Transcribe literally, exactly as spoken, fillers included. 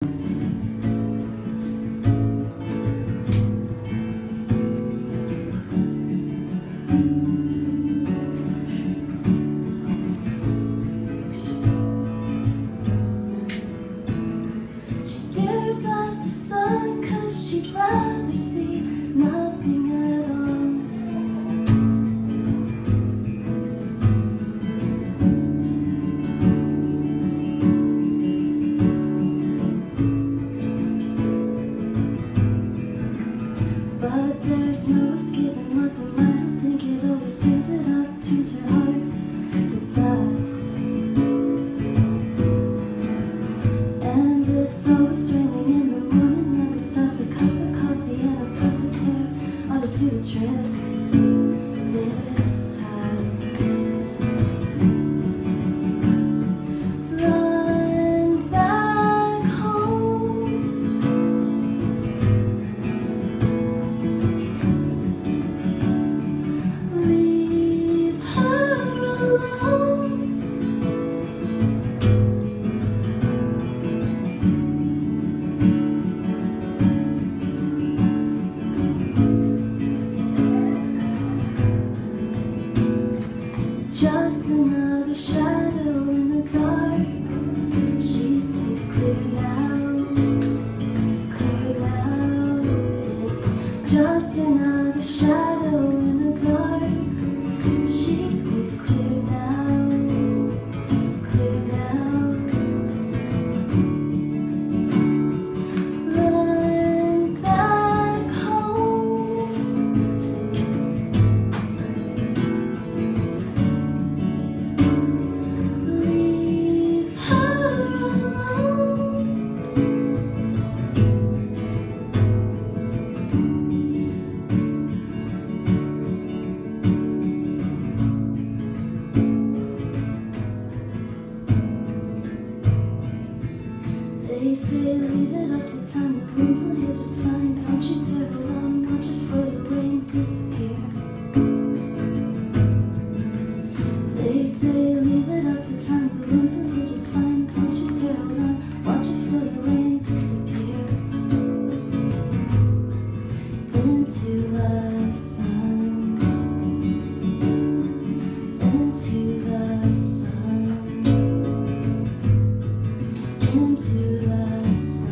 She stares at the sun 'cause she'd rather see nothing at all. But there's no escaping what the mind will think. It always brings it up, turns her heart to dust. And it's always raining in the morning, never stops. A cup of coffee and a perfect hair ought to do the trick this time. Run back home. Leave her alone. Just another shadow in the dark. She sees clear now, clear now. It's just another shadow in the dark. She sees clear now, clear now. Run back home. Leave her alone. They say leave it up to time, the wounds will heal just fine. Don't you dare hold on, watch it float away and disappear. They say leave it up to time, the wounds will heal just fine. Don't you dare hold on, watch it float away and disappear. Into the sun, into the sun, into the sun.